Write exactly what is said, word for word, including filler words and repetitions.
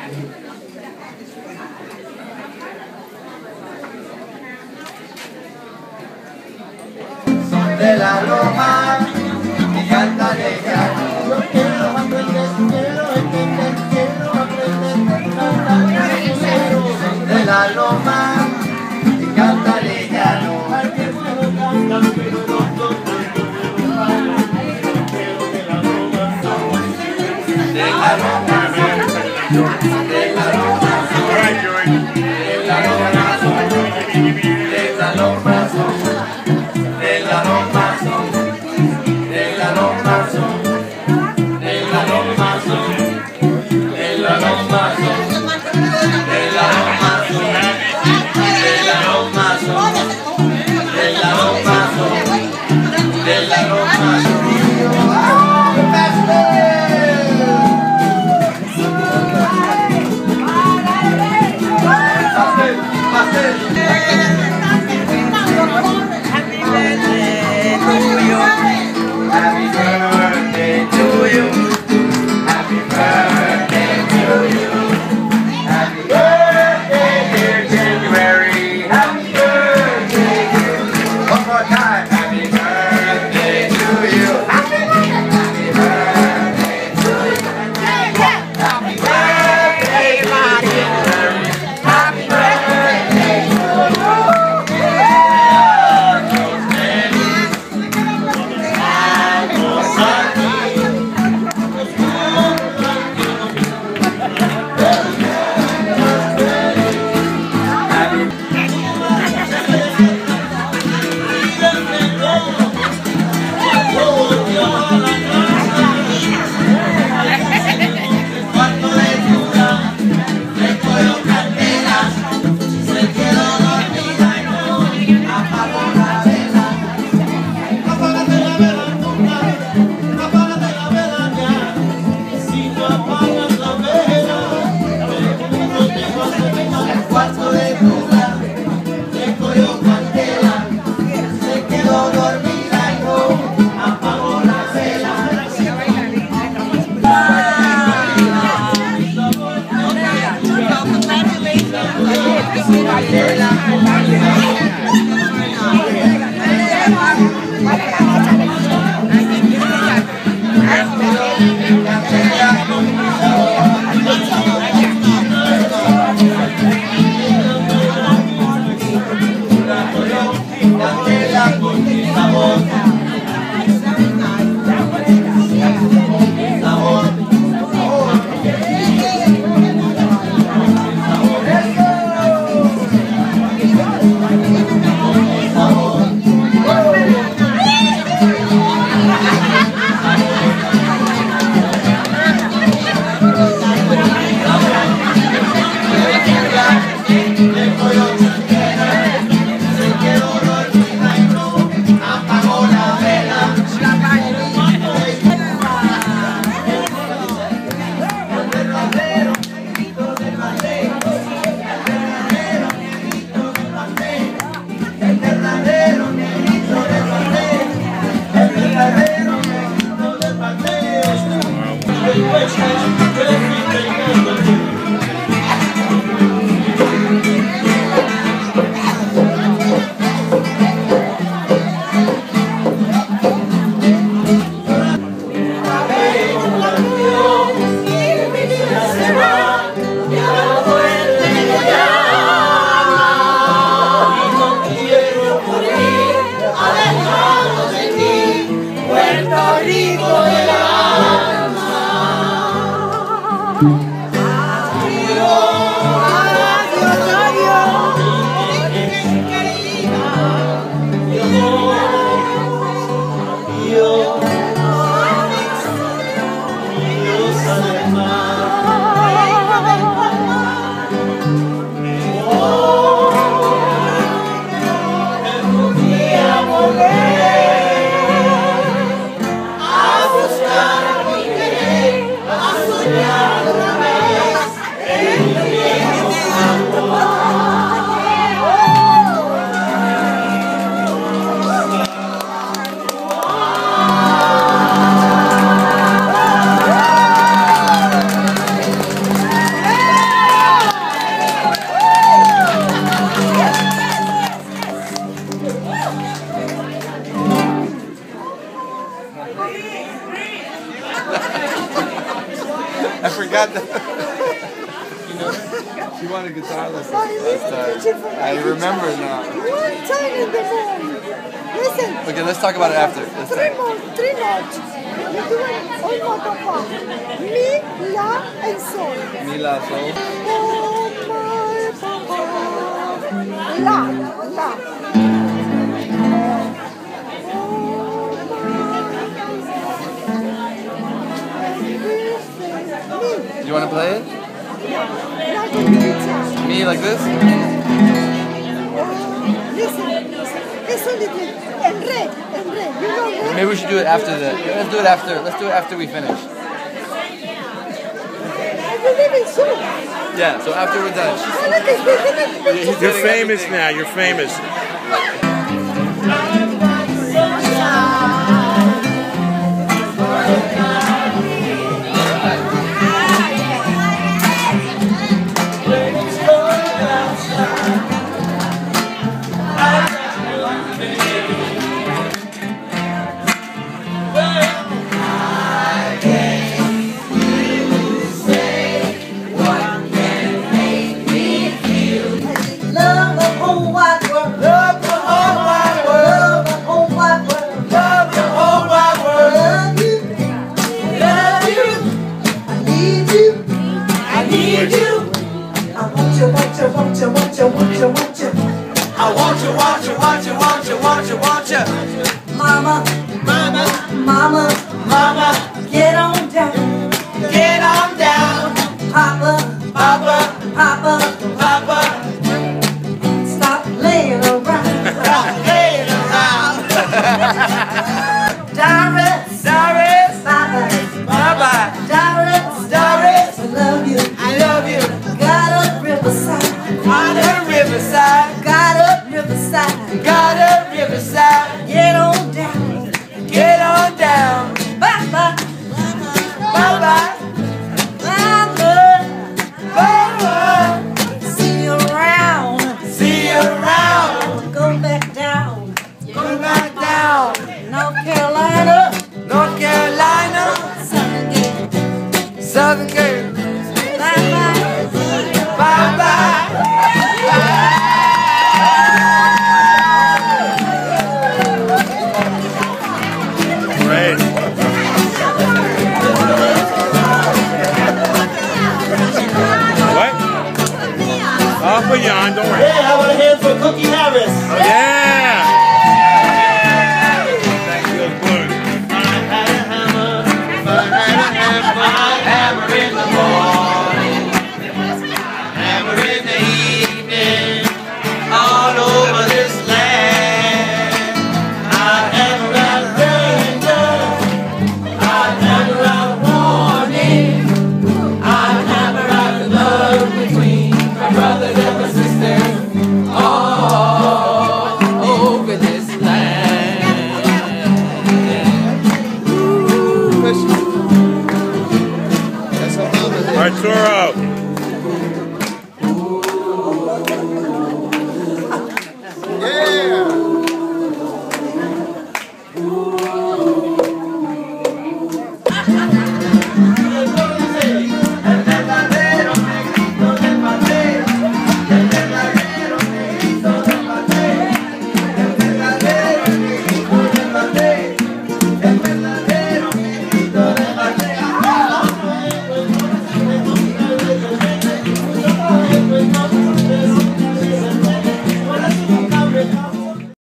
De la loma y canta lejano. Yo quiero aprender, quiero entender, quiero aprender, cantar de la loma y canta lejano. Al que puedo cantar, pero no de la loma, de la loma, de la loma, de la loma, de la loma. A buscar mi querer, a soñar otra vez. She wanted guitar lessons I last time. I remember now. One time in the morning. Listen. Okay, let's talk about it after. Let's Three talk. notes. Three notes. You do it all note apart. Mi, la, and sol. Mi, la, sol. Oh my papa. La, la. Do you want to play it? Like on the guitar. Me like this? Listen, it's only the en re, en re. You know re? Maybe we should do it after the. Let's do it after. Let's do it after we finish. I believe it's soon. Yeah. So after we're done. You're famous now. You're famous. I want you, want you, want you, want you, want you, want you. Mama, Mama, mama, mama, get on down. get on down. Papa, Papa, papa, Papa, stop laying around. stop laying around. Doris, Doris, bye-bye. bye-bye. Doris, Doris, I love you. I love you. Got a riverside. On the riverside, Got a riverside. got a riverside. Get on down. Get on down. Bye-bye. Bye-bye. Bye-bye. Bye-bye. See you around. See you around. Go back down. Go back down. North Carolina. North Carolina, Southern Gate. Southern Gate. Bye-bye. Bye-bye. Great. What? I'll put you on. Don't worry. Hey, how about a hand for Cookie Harris? Yeah.